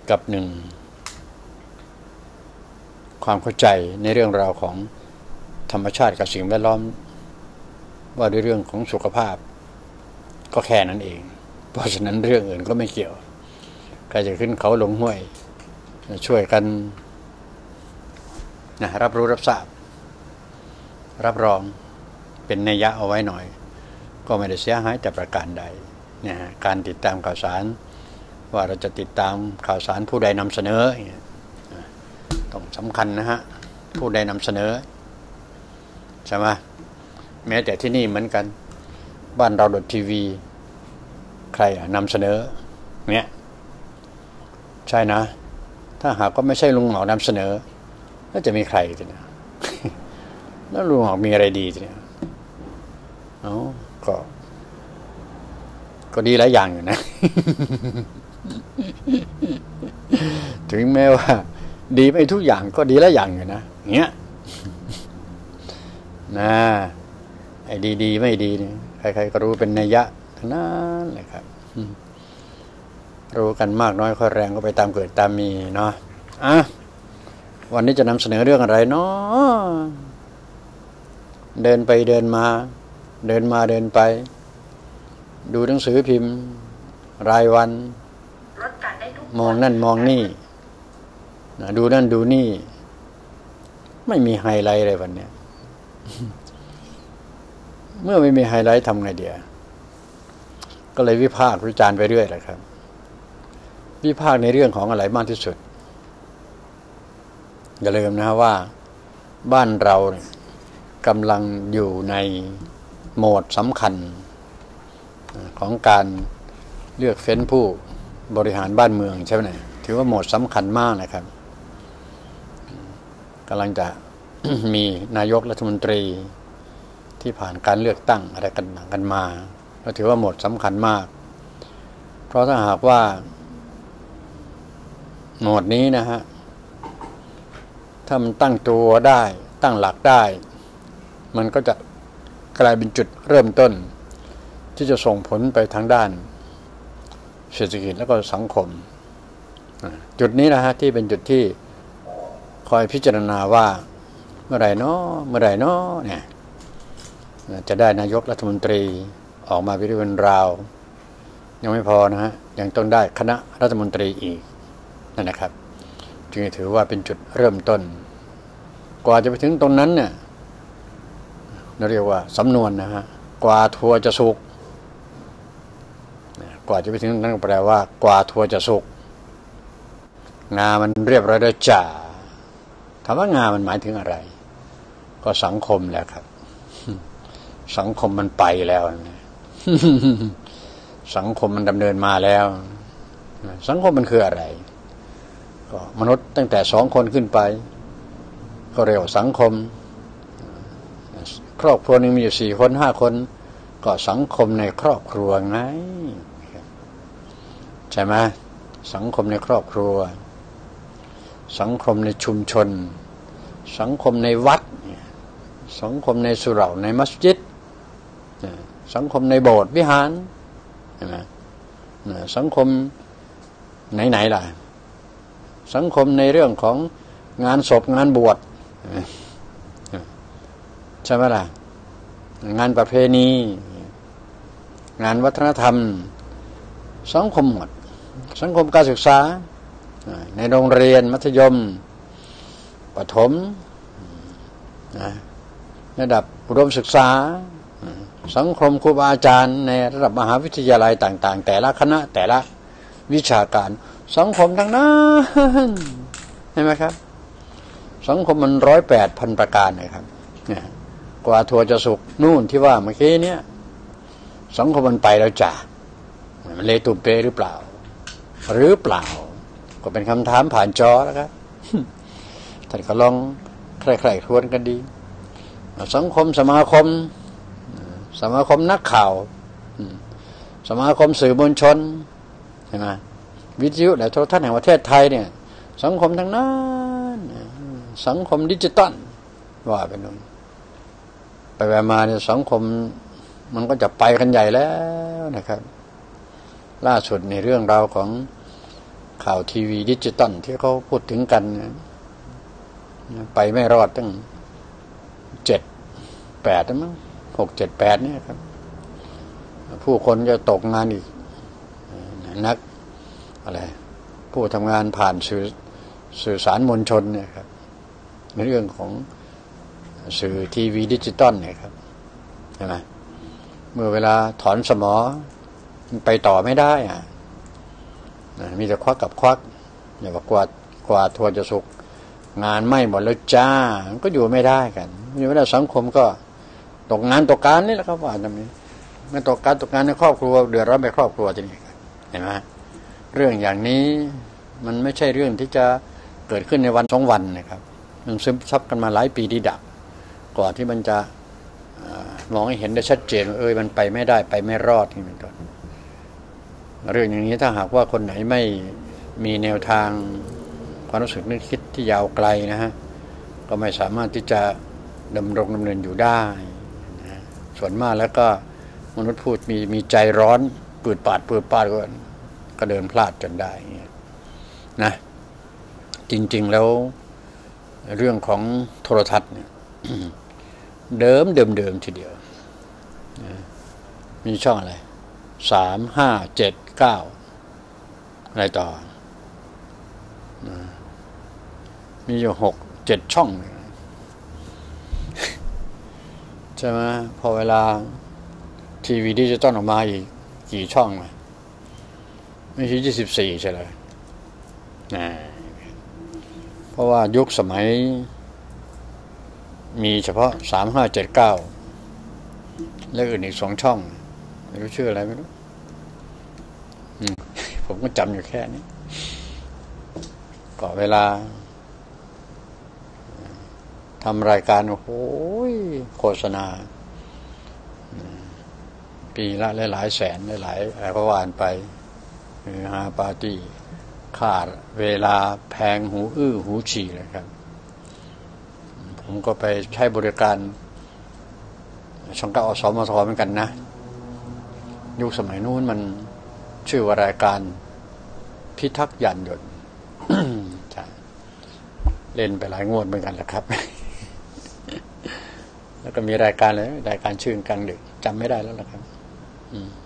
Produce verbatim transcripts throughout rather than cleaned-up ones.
กับหนึ่งความเข้าใจในเรื่องราวของธรรมชาติกับสิ่งแวดล้อมว่าด้วยเรื่องของสุขภาพก็แค่นั้นเองเพราะฉะนั้นเรื่องอื่นก็ไม่เกี่ยวใครจะขึ้นเขาลงห้วยช่วยกันนะรับรู้รับทราบรับรองเป็นนัยยะเอาไว้หน่อยก็ไม่ได้เสียหายแต่ประการใดนะการติดตามข่าวสารว่าเราจะติดตามข่าวสารผู้ใดนำเสนอต้องสำคัญนะฮะผู้ใดนำเสนอใช่ไหมแม้แต่ที่นี่เหมือนกันบ้านเราดอททีวีใครนำเสนอเนี่ยใช่นะถ้าหากก็ไม่ใช่ลุงหมอนำเสนอแล้วจะมีใครทีนี้แล้วลุงหมอมีอะไรดีทีนี้เอ้าก็ก็ดีหลายอย่างอยู่นะ ถึงแม้ว่าดีไม่ทุกอย่างก็ดีหลายอย่างอยู่นะเงี้ยนะไอ้ดีๆไม่ดีนี่ใครๆก็รู้เป็นนัยยะทั้งนั้นเลยครับรู้กันมากน้อยค่อยแรงก็ไปตามเกิดตามมีเนาะอ่ะวันนี้จะนำเสนอเรื่องอะไรเนาะเดินไปเดินมาเดินมาเดินไปดูหนังสือพิมพ์รายวันมองนั่นมองนี่ดูนั่นดูนี่ไม่มีไฮไลท์เลยวันนี้เมื่อไม่มีไฮไลท์ทำไงเดียวก็เลยวิพากษ์วิจารณ์ไปเรื่อยแหละครับวิพากษ์ในเรื่องของอะไรมากที่สุดอย่าลืมนะว่าบ้านเรากำลังอยู่ในโหมดสำคัญของการเลือกเฟ้นผู้บริหารบ้านเมืองใช่ไหมถือว่าโหมดสำคัญมากนะครับกำลังจะ มีนายกรัฐมนตรีที่ผ่านการเลือกตั้งอะไรกันกันมาก็ถือว่าโหมดสำคัญมากเพราะถ้าหากว่าโหมดนี้นะฮะถ้ามันตั้งตัวได้ตั้งหลักได้มันก็จะกลายเป็นจุดเริ่มต้นที่จะส่งผลไปทางด้านเศรษฐกิจแล้วก็สังคมจุดนี้นะฮะที่เป็นจุดที่คอยพิจารณาว่าเมื่อไหร่เนาะเมื่อไหร่เนาะเนี่ยจะได้นายกรัฐมนตรีออกมาเป็นเรื่องราวยังไม่พอนะฮะยังต้องได้คณะรัฐมนตรีอีกนั่นนะครับจึงถือว่าเป็นจุดเริ่มต้นกว่าจะไปถึงตรงนั้นเนี่ยเราเรียกว่าสำนวนนะฮะกว่าทัวจะสุกกว่าจะไปถึงนั้นแปลว่ากว่าทัวจะสุกงามันเรียบร้อยแล้วจ้าถามว่างามันหมายถึงอะไรก็สังคมแหละครับสังคมมันไปแล้วสังคมมันดำเนินมาแล้วสังคมมันคืออะไรก็มนุษย์ตั้งแต่สองคนขึ้นไปก็เรียกว่าสังคมครอบครัวหนึ่งมีอยู่สี่คนห้าคนก็สังคมในครอบครัวไงใช่ไหมสังคมในครอบครัวสังคมในชุมชนสังคมในวัดสังคมในสุเหร่าในมัสยิดสังคมในโบสถ์วิหารใช่ไหมสังคมไหนๆล่ะสังคมในเรื่องของงานศพงานบวชใช่ไหมล่ะงานประเพณีงานวัฒนธรรมสังคมหมดสังคมการศึกษาในโรงเรียนมัธยมประถมระดับอุดมศึกษาสังคมครูบาอาจารย์ในระดับมหาวิทยาลัยต่างๆแต่ละคณะแต่ละวิชาการสังคมทั้งนั้นเห็นไหมครับสังคมมันร้อยแปดพันประการนะครับกว่าทัวจะสุกนู่นที่ว่าเมื่อกี้เนี้ยสังคมมันไปแล้วจ้ะมันเลยตุ่มเปหรือเปล่าหรือเปล่าก็เป็นคำถามผ่านจอแล้วครับท่านก็ลองใครๆทวนกันดีสังคมสมาคมสมาคมนักข่าวสมาคมสื่อมวลชนใช่ไหมวิทยุและโทรทัศน์แห่งประเทศไทยเนี่ยสังคมทั้งนั้นสังคมดิจิตอลว่าไปนู่นไปไปมาเนี่ยสังคมมันก็จะไปกันใหญ่แล้วนะครับล่าสุดในเรื่องราวของข่าวทีวีดิจิตอลที่เขาพูดถึงกันไปไม่รอดตั้งเจ็ดแปดมั้งหกเจ็ดแปดเนี่ยครับผู้คนจะตกงานอีกนักอะไรผู้ทำงานผ่านสื่อสื่อสารมวลชนเนี่ยครับในเรื่องของสื่อทีวีดิจิตอลเนี่ยครับใช่ไหมเมื่อเวลาถอนสมอไปต่อไม่ได้อ่ะมีแต่ควักกับควักอย่าบอกกวาดกวาดทัวจะสุกงานไม่หมดแล้วจ้าก็อยู่ไม่ได้กันอยู่ไม่ได้สังคมก็ตกงานตกการนี่แหละครับว่าทำนี้ไม่ตกการตกงานในครอบครัวเดือดร้อนไปครอบครัวจริงๆเห็นไหมเรื่องอย่างนี้มันไม่ใช่เรื่องที่จะเกิดขึ้นในวันสองวันนะครับมันซึมซับกันมาหลายปีดีดักกว่าที่มันจะมองให้เห็นได้ชัดเจนว่าเอ้ยมันไปไม่ได้ไปไม่รอดนี่เป็นต้นเรื่องอย่างนี้ถ้าหากว่าคนไหนไม่มีแนวทางความรู้สึกนึกคิดที่ยาวไกลนะฮะก็ไม่สามารถที่จะดำรงดำเนินอยู่ได้นะส่วนมากแล้วก็มนุษย์พูดมีมีใจร้อนปืดปาดปืดปาดก็ก็เดินพลาดจนได้นะจริงๆแล้วเรื่องของโทรทัศน์เนี่ยเดิมเดิมเดิมทีเดียวมีช่องอะไรสามห้าเจ็ดเก้าอะไรต่อมีอยู่หกเจ็ดช่องใช่ไหมพอเวลาทีวีดิจิตอลออกมาอีกกี่ช่องนะไม่ใช่ยี่สิบสี่ใช่เลยนะเพราะว่ายุคสมัยมีเฉพาะสามห้าเจ็ดเก้าและอื่นอีกสองช่องไม่รู้ชื่ออะไรไม่รู้ผมก็จำอยู่แค่นี้ก็เวลาทำรายการโอ้โหโฆษณาปีละหลายๆแสนหลายๆอะไรก็ว่านไปฮาปาร์ตี้ค่าเวลาแพงหูอื้อหูฉี่เลยครับผมก็ไปใช้บริการช่องเก้าอสมทเหมือนกันนะยุคสมัยนู้นมันชื่อว่ารายการพิทักษ์ยานยนต์ ใช่เล่นไปหลายงวดเหมือนกันแหละครับ แล้วก็มีรายการเลยรายการชื่อกลางดึกจำไม่ได้แล้วล่ะครับอืม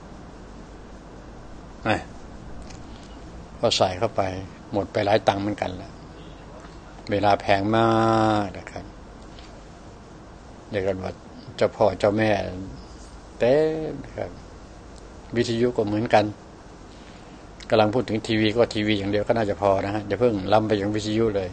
ก็ใส่เข้าไปหมดไปหลายตังค์เหมือนกันแล้วเวลาแพงมากนะครับเดี๋ยวกันว่าเจ้าพ่อเจ้าแม่เต้ครับวิทยุก็เหมือนกันกำลังพูดถึงทีวีก็ทีวีอย่างเดียวก็น่าจะพอนะฮะอย่าเพิ่งล้ำไปอย่างวิทยุเลย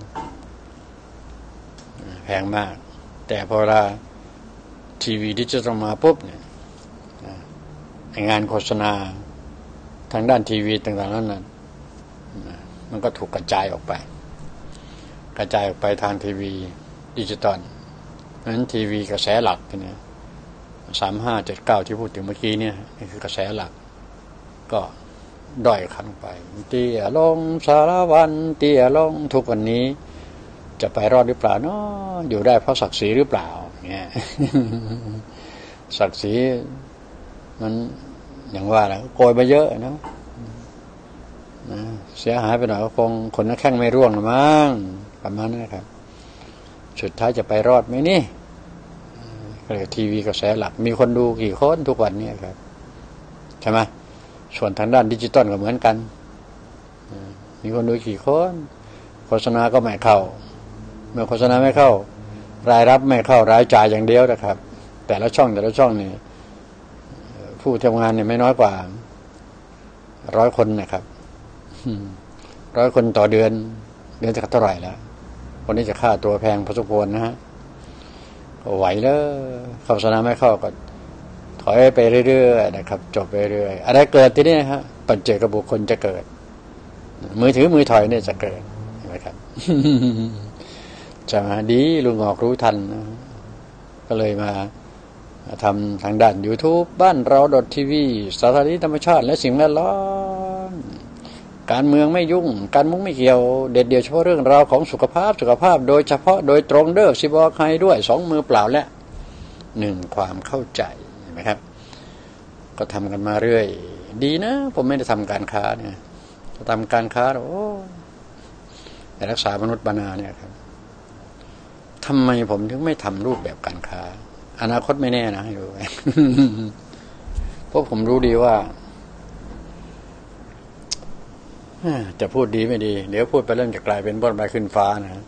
แพงมากแต่พอเวลาทีวีดิจิตอลมาปุ๊บเนี่ยงานโฆษณาทางด้านทีวีต่างๆนั้นนะมันก็ถูกกระจายออกไปกระจายออกไปทางทีวีดิจิตอลเพราะฉะนั้นทีวีกระแสหลักเนี่ยสามห้าเจ็ดเก้าที่พูดถึงเมื่อกี้เนี่ยนี่คือกระแสหลักก็ด้อยขั้นไปเตี้ยลงสารวันเตี้ยลงทุกวันนี้จะไปรอดหรือเปล่าเนาะอยู่ได้เพราะศักดิ์ศรีหรือเปล่าเนี่ย ศักดิ์ศรีมันอย่างว่าแหละโกยมาเยอะนะนะเสียหายไปหน่อยก็คงคนนักแข้งไม่ร่วงหรือมั้งประมาณนั้นครับสุดท้ายจะไปรอดไหมนี่ก็เลยทีวีกระแสหลักมีคนดูกี่คนทุกวันนี้ครับใช่ไหมส่วนทางด้านดิจิตอลก็เหมือนกันมีคนดูกี่คนโฆษณาก็ไม่เข้าเมื่อโฆษณาไม่เข้ารายรับไม่เข้ารายจ่ายอย่างเดียวนะครับแต่ละช่องแต่ละช่องนี่ผู้ทำงานเนี่ยไม่น้อยกว่าร้อยคนนะครับร้อยคนต่อเดือนเดือนจะเท่าไหร่แล้วคนนี้จะค่าตัวแพงพอสมควรนะฮะก็ไหวแล้วโฆษณาไม่เข้าก็ถอยไปเรื่อยๆนะครับจบไปเรื่อยอะไรเกิดที่นี่ฮะปัจเจกบุคคลจะเกิดมือถือมือถอยเนี่ยจะเกิดเห็นไหมครับ จะมาดีลุงออกรู้ทันนะก็เลยมาทำทางด้าน YouTube บ้านเรา .tv สถานีธรรมชาติและสิ่งแวดล้อมการเมืองไม่ยุ่งการมุ้งไม่เกี่ยวเด็ดเดี่ยวเฉพาะเรื่องราวของสุขภาพสุขภาพโดยเฉพาะโดยตรงเด้อสิบอกใครด้วยสองมือเปล่าและหนึ่งความเข้าใจเห็นไหมครับก็ทำกันมาเรื่อยดีนะผมไม่ได้ทำการค้าเนี่ยทำการค้าโอ้แต่รักษามนุษย์บานาเนี่ยครับทำไมผมถึงไม่ทำรูปแบบการค้าอนาคตไม่แน่นะให้ดู เพราะผมรู้ดีว่าจะพูดดีไม่ดีเดี๋ยวพูดไปเริ่มจะกลายเป็นบนใบขึ้นฟ้านะ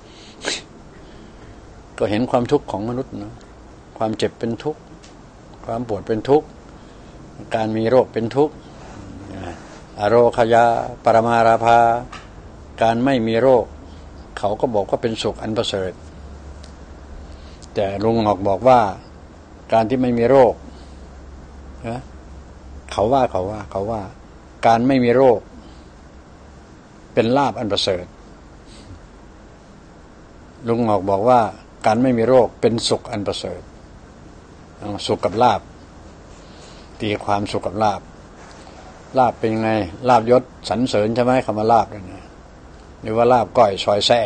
ก็เห็นความทุกข์ของมนุษย์นะความเจ็บเป็นทุกข์ความปวดเป็นทุกข์การมีโรคเป็นทุกข์อโรคยาปรมาราภาการไม่มีโรคเขาก็บอกว่าเป็นสุขอันประเสริฐแต่ลุงหงอกบอกว่าการที่ไม่มีโรคนะเขาว่าเขาว่าเขาว่าการไม่มีโรคเป็นลาภอันประเสริฐลุงหงอกบอกว่าการไม่มีโรคเป็นสุขอันประเสริฐสุขกับลาภตีความสุขกับลาภลาภเป็นยังไงลาภยศสรรเสริญใช่ไหมคำว่าลาภเนี่ยหรือว่าลาภก้อยซอยแซ่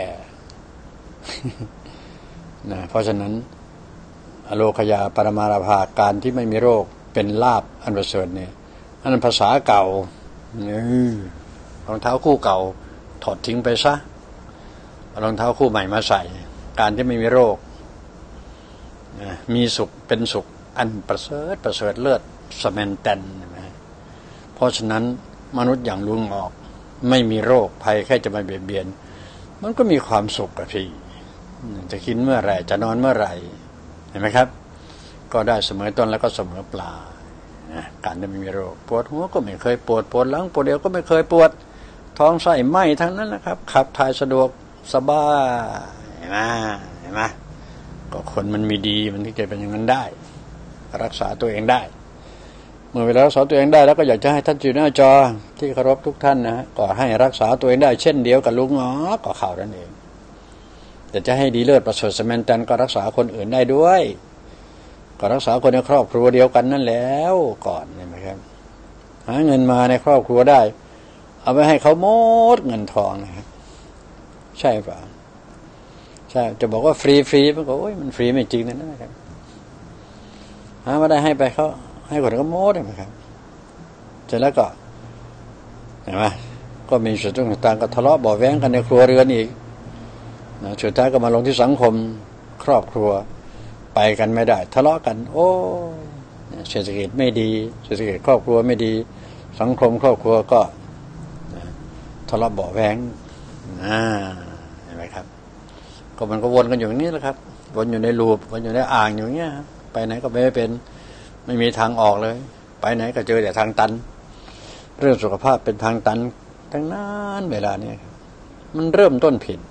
นะเพราะฉะนั้นอโลคยาปรมาราภาการที่ไม่มีโรคเป็นลาภอันประเสริฐเนี่ยอันนั้นภาษาเก่ารองเท้าคู่เก่าถอดทิ้งไปซะรองเท้าคู่ใหม่มาใส่การที่ไม่มีโรคมีสุขเป็นสุขอันประเสริฐประเสริฐเลิศสแมนแตนเพราะฉะนั้นมนุษย์อย่างลุงออกไม่มีโรคภัยแค่จะมาเบียดเบียนมันก็มีความสุขกับพี่จะกินเมื่อไหร่จะนอนเมื่อไหร่เห็นไหมครับก็ได้เสมอต้นแล้วก็เสมอปลายการที่ไม่มีโรคปวดหัวก็ไม่เคยปวดปวดหลังปวดเอวก็ไม่เคยปวดท้องไส้ไหม้ทั้งนั้นนะครับขับถ่ายสะดวกสบายเห็นไหมเห็นไหมก็คนมันมีดีมันที่จะเป็นอย่างนั้นได้รักษาตัวเองได้เมื่อเวลารักษาตัวเองได้แล้วก็อยากจะให้ท่านอยู่หน้าจอที่เคารพทุกท่านนะก็ให้รักษาตัวเองได้เช่นเดียวกับลุงอ๋อก็ข่าวนั่นเองแต่จะให้ดีเลิศประเสริฐสแมนแตนก็รักษาคนอื่นได้ด้วยก็รักษาคนในครอบครัวเดียวกันนั่นแล้วก่อนเห็นไหมครับหาเงินมาในครอบครัวได้เอาไปให้เขาหมดเงินทองนะครับใช่ป่ะใช่จะบอกว่าฟรีฟรีมันก็โอ้ยมันฟรีไม่จริงนั่นนะครับหามาได้ให้ไปเขาให้คนก็โม้ได้ไหมครับเสร็จแล้วก็เห็นไหมก็มีส่วนต่างๆก็ทะเลาะเบาะแว้งกันในครัวเรือนอีกนะสุดท้ายก็มาลงที่สังคมครอบครัวไปกันไม่ได้ทะเลาะกันโอ้เศรษฐกิจไม่ดีเศรษฐกิจครอบครัวไม่ดีสังคมครอบครัวก็ทะเลาะเบาะแว้งนะเห็นไหมครับก็มันก็วนกันอยู่อย่างนี้แหละครับวนอยู่ในรูปวนอยู่ในอ่างอยู่อย่างเงี้ยไปไหนก็ไม่เป็นไม่มีทางออกเลยไปไหนก็เจอแต่ทางตันเรื่องสุขภาพเป็นทางตันทั้งนั้นเวลานี้มันเริ่มต้นผิด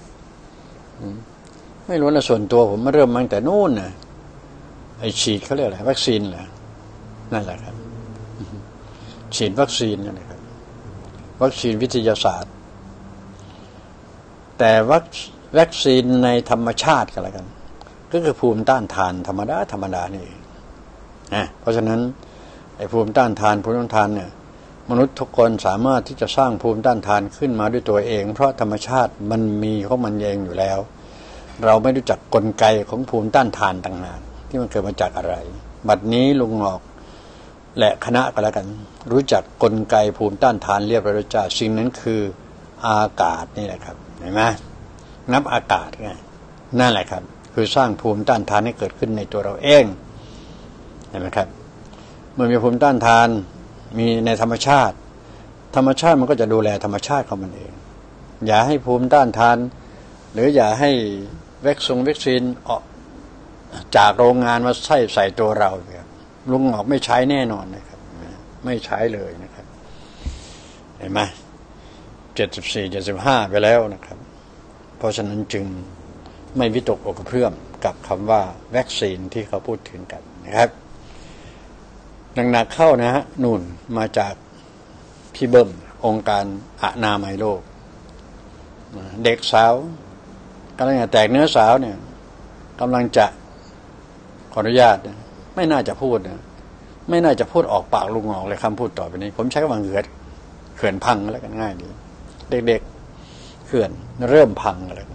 ไม่รู้นะส่วนตัวผมมาเริ่มมาตั้งแต่นู่นนะไอฉีดเขาเรียกอะไรวัคซีนเหรอนั่นแหละครับฉีดวัคซีนนั่นแหละครับวัคซีนวิทยาศาสตร์แต่วัควัคซีนในธรรมชาติกันแล้วกันก็คือภูมิต้านทานธรรมดาธรรมดานี่เองนะเพราะฉะนั้นไอ้ภูมิต้านทานภูมิต้านทานเนี่ยมนุษย์ทุกคนสามารถที่จะสร้างภูมิต้านทานขึ้นมาด้วยตัวเองเพราะธรรมชาติมันมีของมันเองอยู่แล้วเราไม่รู้จักกลไกของภูมิต้านทานต่างหากที่มันเกิดมาจากอะไรบัดนี้ลุงหงอกและคณะก็แล้วกันรู้จักกลไกภูมิต้านทานเรียบร้อยจ้าสิ่งนั้นคืออากาศนี่แหละครับเห็นไหมนับอากาศไงนั่นแหละครับคือสร้างภูมิต้านทานให้เกิดขึ้นในตัวเราเองเห็นไหมครับเมื่อมีภูมิต้านทานมีในธรรมชาติธรรมชาติมันก็จะดูแลธรรมชาติของมันเองอย่าให้ภูมิต้านทานหรืออย่าให้วัคซีนวัคซีนออกจากโรงงานมาใส่ใส่ตัวเราครับลุงหงอกไม่ใช้แน่นอนนะครับไม่ใช้เลยนะครับเห็นไหมเจ็ดสิบสี่เจ็ดสิบห้าไปแล้วนะครับเพราะฉะนั้นจึงไม่วิตกอกกระเพื่อมกับคำว่าวัคซีนที่เขาพูดถึงกันนะครับหนักๆเข้านะฮะนู่นมาจากพี่เบิ้มองค์การอนามัยโลกเด็กสาวกำลังจะแตกเนื้อสาวเนี่ยกำลังจะขออนุญาตนะไม่น่าจะพูดนะไม่น่าจะพูดออกปากลุงหงอกเลยคำพูดต่อไปนี้ผมใช้คำว่าเหือดเขื่อนพังแล้วกันง่ายดีเด็กๆเขื่อนเริ่มพังแล้ว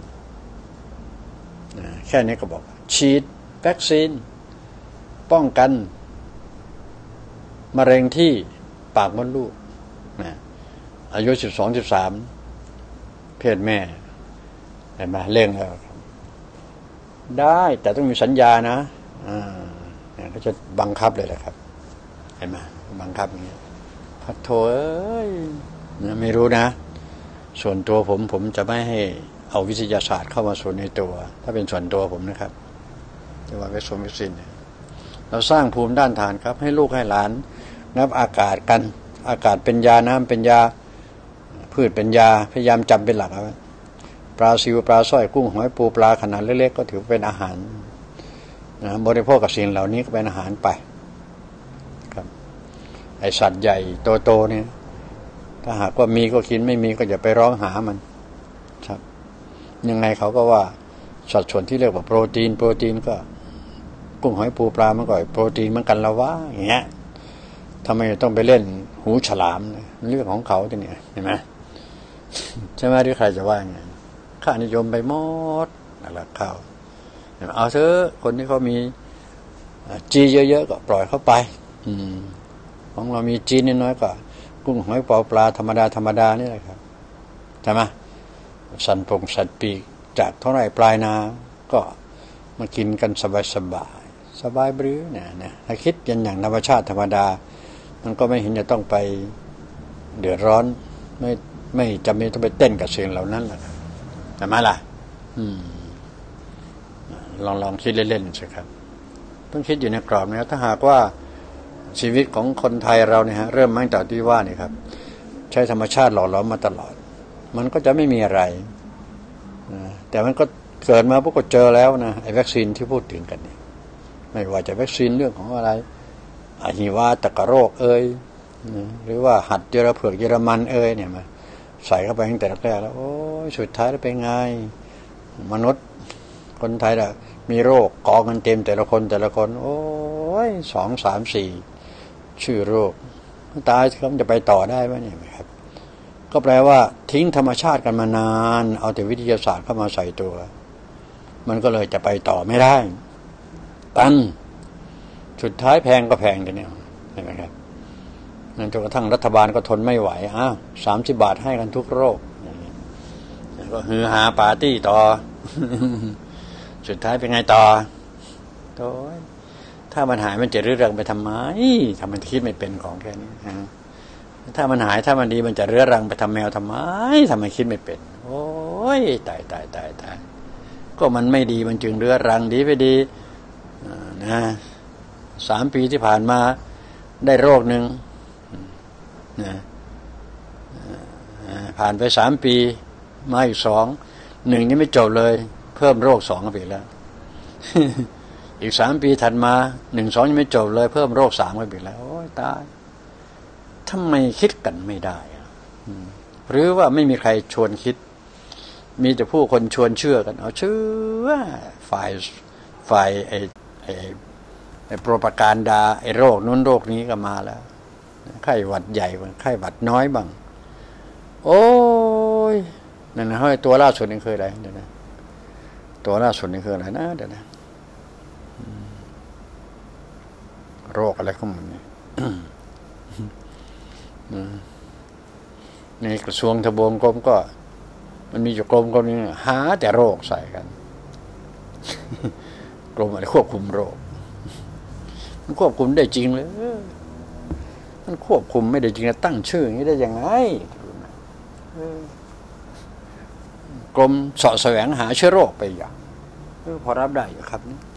แค่นี้ก็บอกฉีดวัคซีนป้องกันมะเร็งที่ปากมดลูกนะอายุสิบสองสิบสามเพศแม่เห็นไหมเร่งแล้วได้แต่ต้องมีสัญญานะอ่าเนี่ยเขาจะบังคับเลยแหละครับเห็นไหมบังคับอย่างเงี้ยพัดโถเอ้ยไม่รู้นะส่วนตัวผมผมจะไม่ให้เอาวิทยาศาสตร์เข้ามาส่วนในตัวถ้าเป็นส่วนตัวผมนะครับจะว่าวัคซีนวัคซีนเนี่ยเราสร้างภูมิด้านฐานครับให้ลูกให้หลานนับอากาศกันอากาศเป็นยาน้ำเป็นยาพืชเป็นยาพยายามจำเป็นหลักเอาไว้ปลาซิวปลาสร้อยกุ้งหอยปูปลาขนาดเล็กๆก็ถือเป็นอาหารนะบริโภคกับสิ่งเหล่านี้ก็เป็นอาหารไปครับไอสัตว์ใหญ่โตๆเนี่ยถ้าหากว่ามีก็กินไม่มีก็อย่าไปร้องหามันครับยังไงเขาก็ว่าสัดส่วนที่เรียกว่าโปรตีนโปรตีนก็กุ้งหอยปูปลามันก็โปรตีนเหมือนกันแล้ววะอย่างเงี้ยทำไมต้องไปเล่นหูฉลามเรื่องของเขาตัวเนี้ยเห็นไหมใช่ไหมหรือใครจะว่าไงค่านิยมไปหมดนั่นแหละข้าวเอาเถอะคนที่เขามีจีเยอะๆก็ปล่อยเข้าไปอืมของเรามีจีน้อยๆก็กุ้งหอยปูปลาธรรมดาธรรมดานี่แหละครับใช่ไหมสันปงสัตว์ปีกจากเท่าไรปลายนาก็มากินกันสบายสบายสบายบรื้อเนี่ยนะถ้าคิดกันอย่างธรรมชาติธรรมดามันก็ไม่เห็นจะต้องไปเดือดร้อนไม่ไม่จำเป็นต้องไปเต้นกับเสียงเหล่านั้นหรอกใช่ไหมล่ะอืมลองลองคิดเล่นๆสิครับต้องคิดอยู่ในกรอบนะถ้าหากว่าชีวิตของคนไทยเราเนี่ยฮะเริ่มมาจากที่ว่านี่ครับใช้ธรรมชาติหล่อหลอมมาตลอดมันก็จะไม่มีอะไรนะแต่มันก็เกิดมาพวกก็เจอแล้วนะไอ้วัคซีนที่พูดถึงกันเนี่ยไม่ว่าจะวัคซีนเรื่องของอะไรอหิวาตกโรคเอ่ยนะหรือว่าหัดเยอรเผือกเยอรมันเอ่ยเนี่ยมาใส่เข้าไปตั้งแต่แรกแล้วโอ้ยสุดท้ายแล้วเป็นไงมนุษย์คนไทยน่ะมีโรคกองกันเต็มแต่ละคนแต่ละคนโอ้ยสองสามสี่ชื่อโรคตายเขาจะไปต่อได้ไหมเนี่ยครับก็แปลว่าทิ้งธรรมชาติกันมานานเอาแต่วิทยาศาสตร์เข้ามาใส่ตัวมันก็เลยจะไปต่อไม่ได้ตันสุดท้ายแพงก็แพงทีเนี้ยเห็นไหมครับนั่นจนกระทั่งรัฐบาลก็ทนไม่ไหวอ้าวสามสิบบาทให้กันทุกโรคก็ฮือฮาปาร์ตี้ต่อ สุดท้ายเป็นไงต่อโต้ถ้ามันหายมันจะเรื้อรังไปทำไมทำมันคิดไม่เป็นของแค่นี้ถ้ามันหายถ้ามันดีมันจะเรื้อรังไปทำแมวทำไมทำไมคิดไม่เป็นโอ้ยตายตายตายตายก็มันไม่ดีมันจึงเรื้อรังดีไปดีนะสามปีที่ผ่านมาได้โรคหนึ่งนะผ่านไปสามปีมาอีกสองหนึ่งยังไม่จบเลยเพิ่มโรคสองเข้าไปแล้ว อีกสามปีถัดมาหนึ่งสองยังไม่จบเลยเพิ่มโรคสามเข้าไปแล้วโอ้ยตายทำไมคิดกันไม่ได้หรือว่าไม่มีใครชวนคิดมีแต่ผู้คนชวนเชื่อกันเอาเชื่อฝ่ายฝ่ายไอ้ไอ้ไอ้โปรปาการดาไอ้โรคนู้นโรคนี้ก็มาแล้วไข้หวัดใหญ่บ้างไข้หวัดน้อยบ้างโอ้ยนั่นนะเฮ้ยตัวล่าสุดนี่คืออะไรเดี๋ยวนะตัวล่าสุดนี่คืออะไรนะเดี๋ยวนะโรคอะไรของมันเนี่ยในกระทรวงทบวงกรมก็มันมีอยู่กรมกรมนึงหาแต่โรคใส่กันกรมอะไรควบคุมโรคมันควบคุมได้จริงเลยมันควบคุมไม่ได้จริงนะตั้งชื่ออย่างนี้ได้ยังไงกรมเสาะแสวงหาเชื้อโรคไปอย่างพอรับได้อยู่ครับนี่